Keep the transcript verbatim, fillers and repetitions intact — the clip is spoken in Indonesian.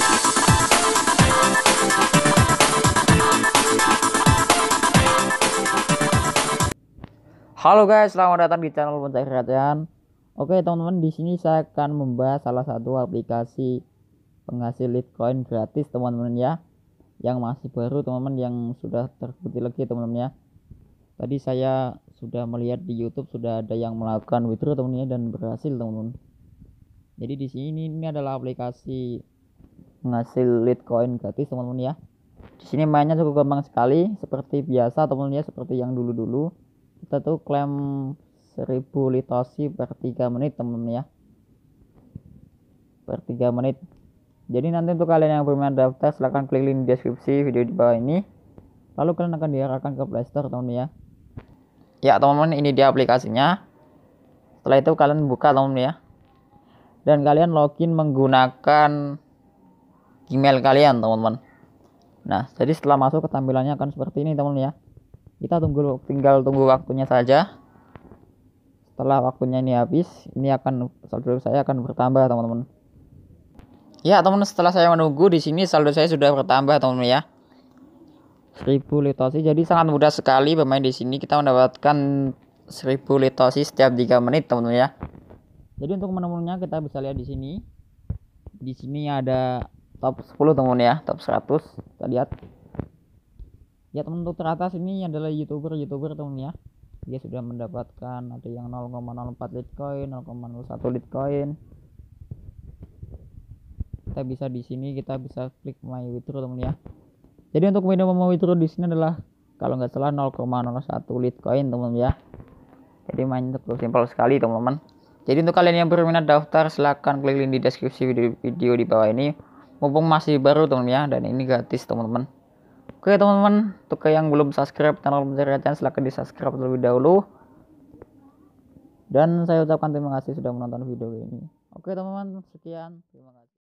Halo guys, selamat datang di channel Pencari Kerjaan. Oke teman-teman, di sini saya akan membahas salah satu aplikasi penghasil Litecoin gratis teman-teman ya, yang masih baru teman-teman, yang sudah terbukti lagi teman-teman ya. Tadi saya sudah melihat di YouTube sudah ada yang melakukan withdraw teman-teman ya, dan berhasil teman-teman. Jadi di sini ini adalah aplikasi penghasil Litecoin gratis teman-teman ya. Di sini mainnya cukup gampang sekali, seperti biasa teman-teman ya, seperti yang dulu-dulu. Kita tuh klaim seribu litosi per tiga menit teman-teman ya, per tiga menit. Jadi nanti untuk kalian yang belum daftar, silahkan klik link di deskripsi video di bawah ini, lalu kalian akan diarahkan ke Play Store teman-teman ya. Ya teman-teman, ini dia aplikasinya. Setelah itu kalian buka teman-teman ya, dan kalian login menggunakan email kalian teman-teman. Nah, jadi setelah masuk, ketampilannya akan seperti ini teman-teman ya. Kita tunggu, tinggal tunggu waktunya saja. Setelah waktunya ini habis, ini akan saldo saya akan bertambah teman-teman. Ya teman-teman, setelah saya menunggu, di sini saldo saya sudah bertambah teman-teman ya, seribu litosi. Jadi sangat mudah sekali bermain di sini. Kita mendapatkan seribu litosi setiap tiga menit teman-teman ya. Jadi untuk menu-menunya kita bisa lihat di sini. Di sini ada top sepuluh teman-teman ya, top seratus. Kita lihat. Ya teman, untuk teratas ini adalah youtuber-youtuber teman ya. Dia sudah mendapatkan, ada yang nol koma nol empat Litecoin, nol koma nol satu Litecoin. Kita bisa di sini, kita bisa klik my withdraw teman ya. Jadi untuk minimum mau withdraw di sini adalah kalau nggak salah nol koma nol satu Litecoin teman ya. Jadi main cukup simpel sekali teman-teman. Jadi untuk kalian yang berminat daftar, silahkan klik link di deskripsi video, video di bawah ini. Mumpung masih baru teman ya, dan ini gratis teman-teman. Oke teman-teman, untuk yang belum subscribe channel Pencari Kerjaan, silahkan di subscribe terlebih dahulu. Dan saya ucapkan terima kasih sudah menonton video ini. Oke teman-teman, sekian, terima kasih.